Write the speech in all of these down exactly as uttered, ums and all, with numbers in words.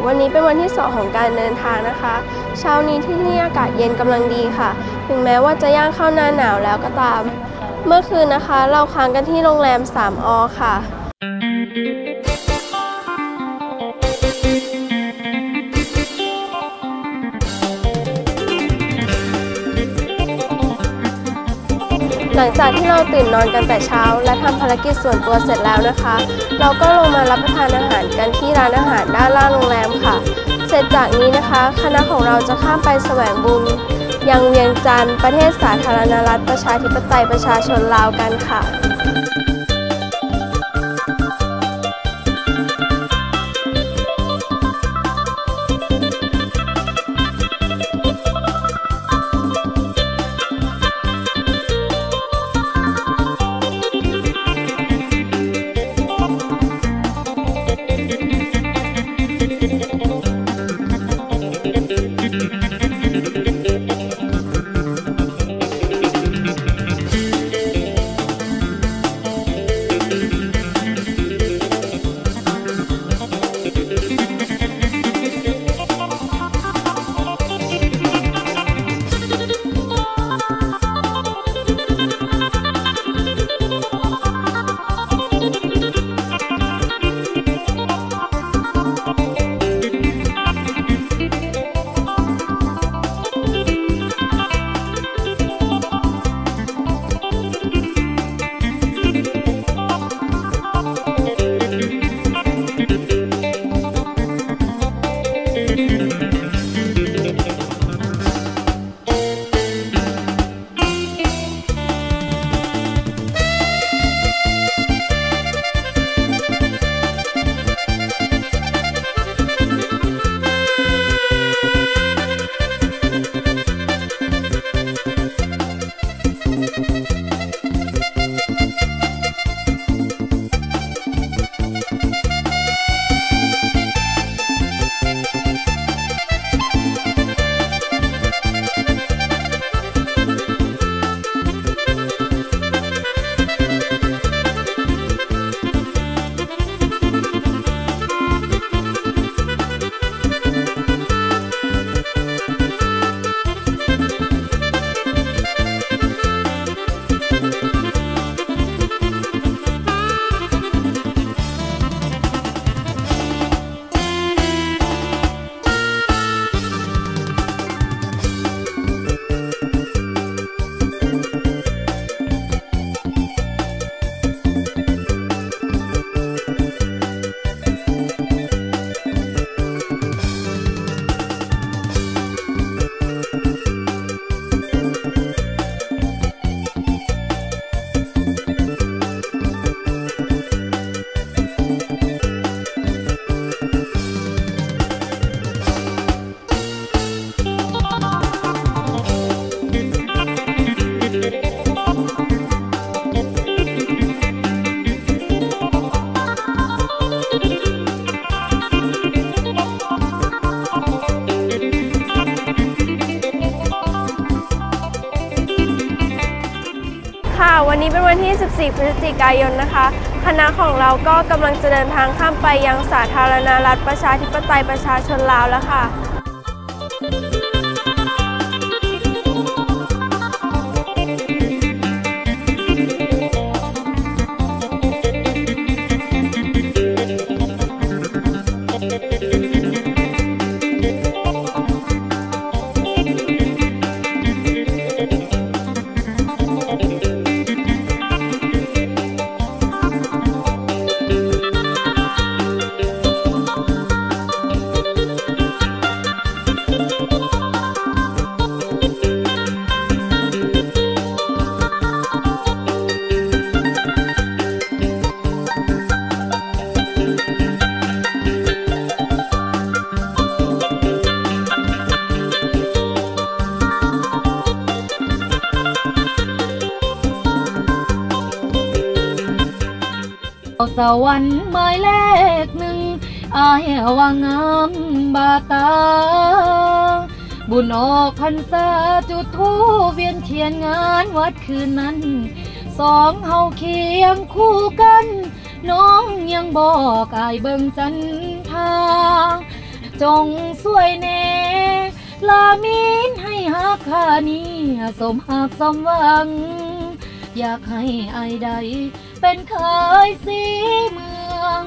วันนี้เป็นวันที่สองของการเดินทางนะคะเช้านี้ที่นี่อากาศเย็นกำลังดีค่ะถึงแม้ว่าจะย่างเข้าหน้าหนาวแล้วก็ตามเมื่อคืนนะคะเราค้างกันที่โรงแรมสามอค่ะหลังจากที่เราตื่นนอนกันแต่เช้าและทำภารกิจส่วนตัวเสร็จแล้วนะคะเราก็ลงมารับประทานอาหารกันที่ร้านอาหารด้านล่างโรงแรมค่ะเสร็จจากนี้นะคะคณะของเราจะข้ามไปแสวงบุญยังเวียงจันทร์ประเทศสาธารณรัฐประชาธิปไตยประชาชนลาวกันค่ะวันนี้เป็นวันที่สิบสี่พฤศจิกายนนะคะคณะของเราก็กำลังจะเดินทางข้ามไปยังสาธารณรัฐประชาธิปไตยประชาชนลาวแล้วค่ะสวรรค์หมายเลขหนึ่งอายว่างามบาตาบุญออกพรรษาจุดธูปเวียนเทียนงานวัดคืนนั้นสองเฮาเคียงคู่กันน้องยังบอกอายเบิ่งจันทาจงสวยแน่ลามินให้ฮักคานี้สมหักสมหวังอยากให้ไอใดเป็นเคยสีเมือง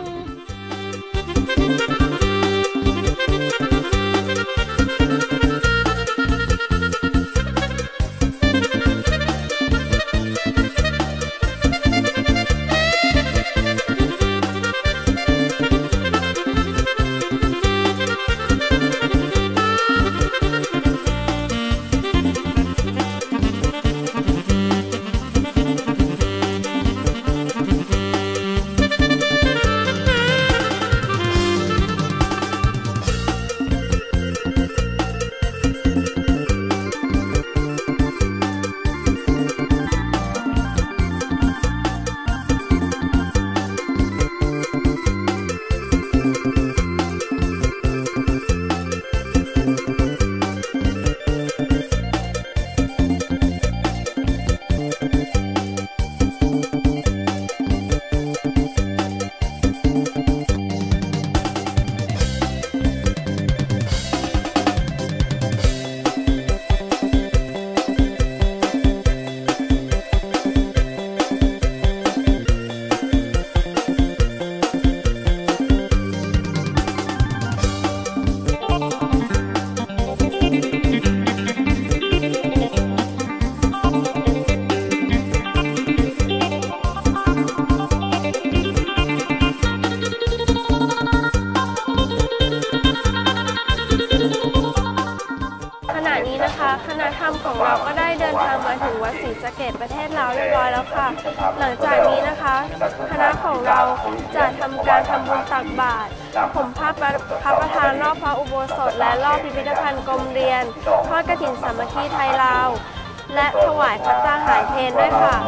ขณะนี้นะคะคณะธรรมของเราก็ได้เดินทางมาถึงวัดศรีสะเกษประเทศลาวเรียบร้อยแล้วค่ะหลังจากนี้นะคะคณะของเราจะทำการทำบุญตักบาตรห่มผ้าพระประธานรอบพระอุโบสถและรอบพิพิธภัณฑ์กรมเรียนทอดกฐินสามัคคีไทยลาวและถวายภัตตาหารเพลด้วยค่ะ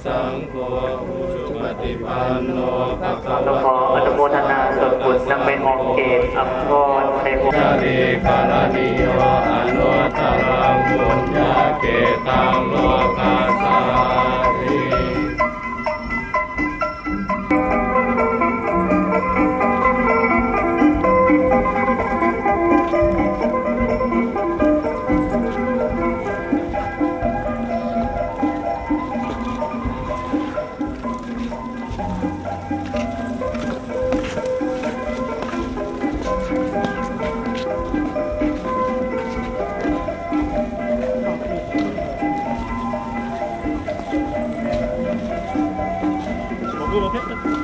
สังโฆอุชุปฏิปันโนภะคะเราวะขออนุโมทนาส่วนบุญนำไปออกเกตอัภวรในหัวชาลีกาลนิโยอนุตตรังบุญญาเกตังโลกาสาริ僕もペット